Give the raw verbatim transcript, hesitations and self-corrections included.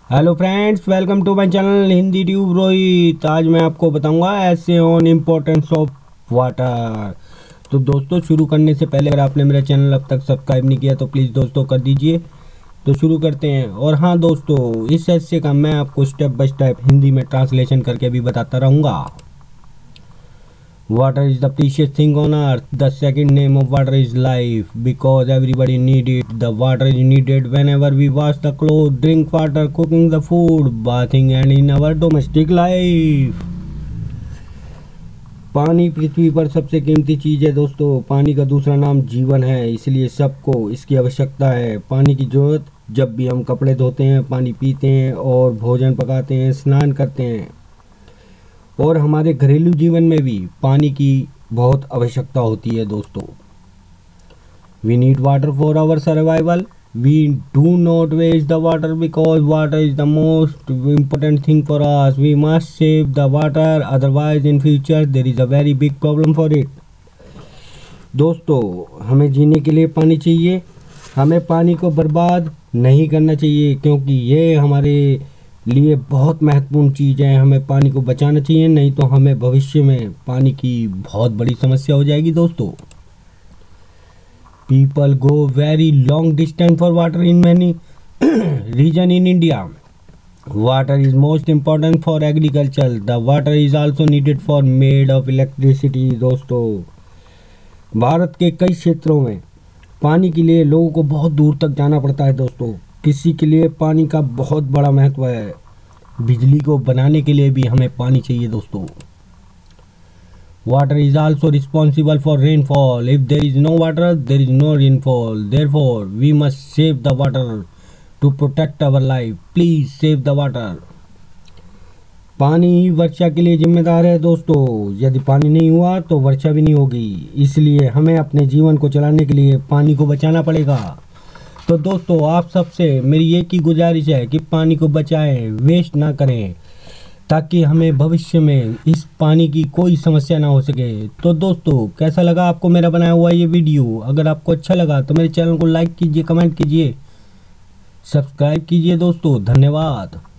Hello friends, welcome to my channel Hindi tube Rohit. आज मैं आपको बताऊंगा ऐसे ऑन इम्पोर्टेंस ऑफ वाटर। तो दोस्तों, शुरू करने से पहले अगर आपने मेरा चैनल अब तक सब्सक्राइब नहीं किया तो प्लीज़ दोस्तों कर दीजिए। तो शुरू करते हैं। और हाँ दोस्तों, इस ऐसे का मैं आपको स्टेप बाय स्टेप हिंदी में ट्रांसलेशन करके भी बताता रहूँगा। Water is the precious thing on earth. The second name of water is life because everybody need it. The water is needed whenever we wash the clothes, drink water, cooking the food, bathing and in our domestic life. पानी पृथ्वी पर सबसे कीमती चीज़ है दोस्तों। पानी का दूसरा नाम जीवन है, इसलिए सबको इसकी आवश्यकता है। पानी की ज़रूरत जब भी हम कपड़े धोते हैं, पानी पीते हैं और भोजन पकाते हैं, स्नान करते हैं, और हमारे घरेलू जीवन में भी पानी की बहुत आवश्यकता होती है दोस्तों। We need water for our survival. We do not waste the water because water is the most important thing for us. We must save the water, otherwise in future there is a very big problem for it. दोस्तों, हमें जीने के लिए पानी चाहिए। हमें पानी को बर्बाद नहीं करना चाहिए, क्योंकि ये हमारे लिए बहुत महत्वपूर्ण चीज़ है। हमें पानी को बचाना चाहिए, नहीं तो हमें भविष्य में पानी की बहुत बड़ी समस्या हो जाएगी दोस्तों। People go very long distance for water in many region in India. Water is most important for agriculture. The water is also needed for made of electricity. दोस्तों, भारत के कई क्षेत्रों में पानी के लिए लोगों को बहुत दूर तक जाना पड़ता है दोस्तों। किसी के लिए पानी का बहुत बड़ा महत्व है। बिजली को बनाने के लिए भी हमें पानी चाहिए दोस्तों। Water is also responsible for rainfall. If there is no water there is no rainfall. Therefore we must save the water to protect our life. Please save the water. पानी ही वर्षा के लिए जिम्मेदार है दोस्तों। यदि पानी नहीं हुआ तो वर्षा भी नहीं होगी, इसलिए हमें अपने जीवन को चलाने के लिए पानी को बचाना पड़ेगा। तो दोस्तों, आप सबसे मेरी एक ही गुजारिश है कि पानी को बचाएं, वेस्ट ना करें, ताकि हमें भविष्य में इस पानी की कोई समस्या ना हो सके। तो दोस्तों, कैसा लगा आपको मेरा बनाया हुआ ये वीडियो? अगर आपको अच्छा लगा तो मेरे चैनल को लाइक कीजिए, कमेंट कीजिए, सब्सक्राइब कीजिए दोस्तों। धन्यवाद।